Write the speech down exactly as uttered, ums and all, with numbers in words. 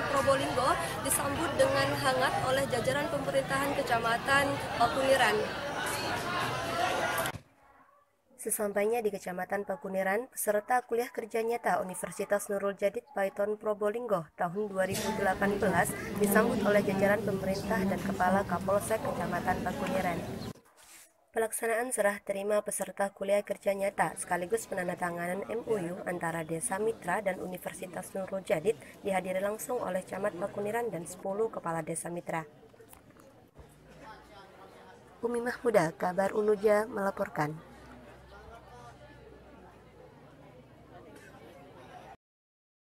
Probolinggo disambut dengan hangat oleh jajaran pemerintahan Kecamatan Pakuniran. Sesampainya di Kecamatan Pakuniran, peserta kuliah kerja nyata Universitas Nurul Jadid Paiton Probolinggo tahun dua ribu delapan belas disambut oleh jajaran pemerintah dan Kepala Kapolsek Kecamatan Pakuniran. Pelaksanaan serah terima peserta kuliah kerja nyata sekaligus penandatanganan M O U antara Desa Mitra dan Universitas Nurul Jadid dihadiri langsung oleh Camat Pakuniran dan sepuluh Kepala Desa Mitra. Umi Mahmuda, Kabar Unuja melaporkan.